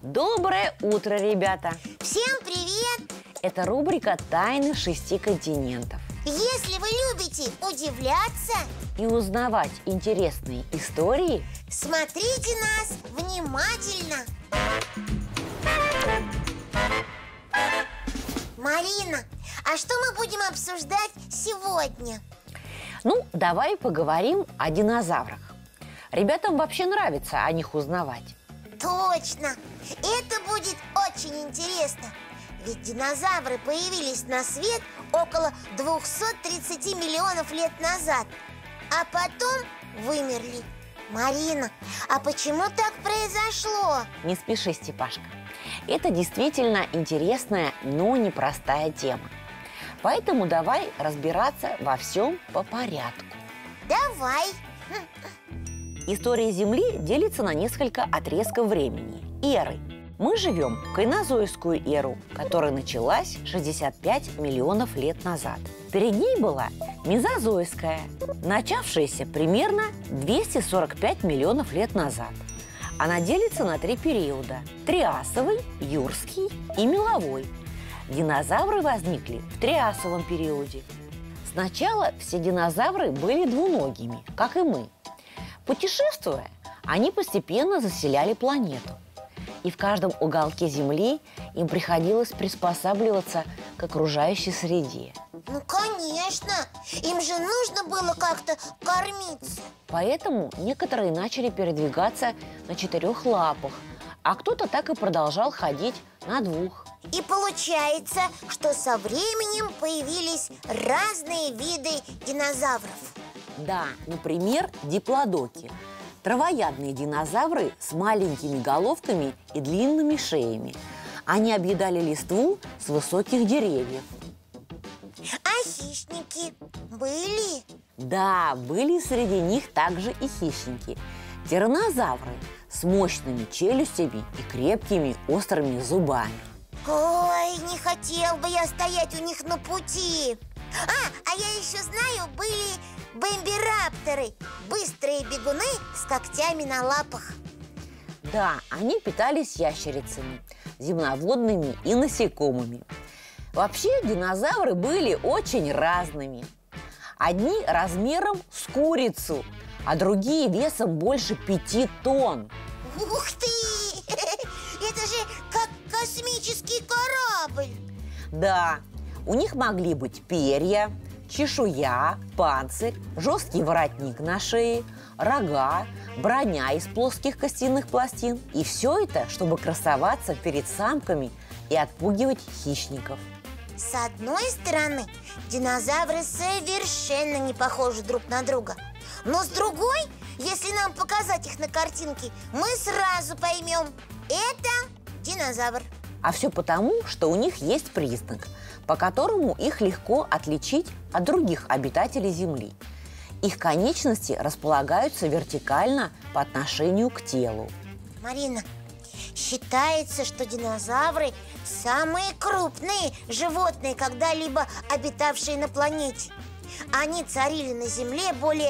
Доброе утро, ребята! Всем привет! Это рубрика «Тайны 6 континентов». Если вы любите удивляться и узнавать интересные истории, смотрите нас внимательно. Марина, а что мы будем обсуждать сегодня? давай поговорим о динозаврах. Ребятам вообще нравится о них узнавать. Точно! Это будет очень интересно. Ведь динозавры появились на свет около 230 миллионов лет назад, а потом вымерли. Марина, а почему так произошло? Не спеши, Степашка. Это действительно интересная, но непростая тема. Поэтому давай разбираться во всем по порядку. Давай. История Земли делится на несколько отрезков времени, эры. Мы живем в кайнозойскую эру, которая началась 65 миллионов лет назад. Перед ней была мезозойская, начавшаяся примерно 245 миллионов лет назад. Она делится на 3 периода – триасовый, юрский и меловой. Динозавры возникли в триасовом периоде. Сначала все динозавры были двуногими, как и мы. Путешествуя, они постепенно заселяли планету. И в каждом уголке Земли им приходилось приспосабливаться к окружающей среде. Ну, конечно! Им же нужно было как-то кормиться. Поэтому некоторые начали передвигаться на 4 лапах, а кто-то так и продолжал ходить на 2. И получается, что со временем появились разные виды динозавров. Да, например, диплодоки. Травоядные динозавры с маленькими головками и длинными шеями. Они объедали листву с высоких деревьев. А хищники были? Да, были среди них также и хищники. Тираннозавры с мощными челюстями и крепкими острыми зубами. Ой, не хотел бы я стоять у них на пути. А я еще знаю, были бэмбирапторы, быстрые бегуны с когтями на лапах. Да, они питались ящерицами, земноводными и насекомыми. Вообще динозавры были очень разными. Одни размером с курицу, а другие весом больше 5 тонн. Ух ты! Это же как космический корабль! Да, у них могли быть перья, чешуя, панцирь, жесткий воротник на шее, рога, броня из плоских костяных пластин. И все это, чтобы красоваться перед самками и отпугивать хищников. С одной стороны, динозавры совершенно не похожи друг на друга. Но с другой, если нам показать их на картинке, мы сразу поймем – это динозавр. А все потому, что у них есть признак, по которому их легко отличить от других обитателей Земли. Их конечности располагаются вертикально по отношению к телу. Марина, считается, что динозавры – самые крупные животные, когда-либо обитавшие на планете. Они царили на Земле более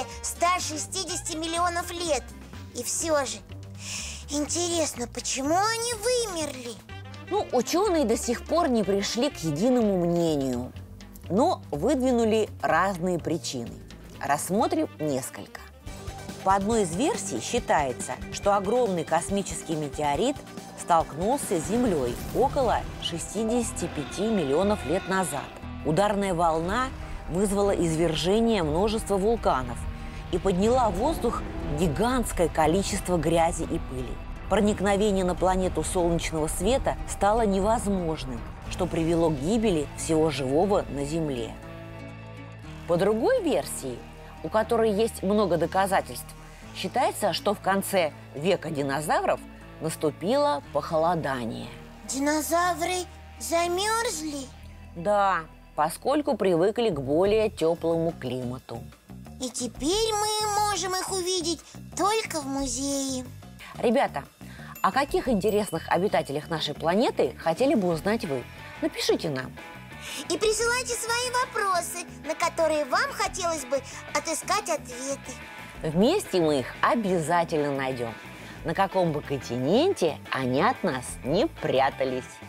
160 миллионов лет. И все же, интересно, почему они вымерли? Ученые до сих пор не пришли к единому мнению, но выдвинули разные причины. Рассмотрим несколько. По одной из версий считается, что огромный космический метеорит столкнулся с Землей около 65 миллионов лет назад. Ударная волна вызвала извержение множества вулканов и подняла в воздух гигантское количество грязи и пыли. Проникновение на планету солнечного света стало невозможным, что привело к гибели всего живого на Земле. По другой версии, у которой есть много доказательств, считается, что в конце века динозавров наступило похолодание. Динозавры замерзли? Да, поскольку привыкли к более теплому климату. И теперь мы можем их увидеть только в музее. Ребята, о каких интересных обитателях нашей планеты хотели бы узнать вы? Напишите нам. И присылайте свои вопросы, на которые вам хотелось бы отыскать ответы. Вместе мы их обязательно найдем. на каком бы континенте они от нас не прятались.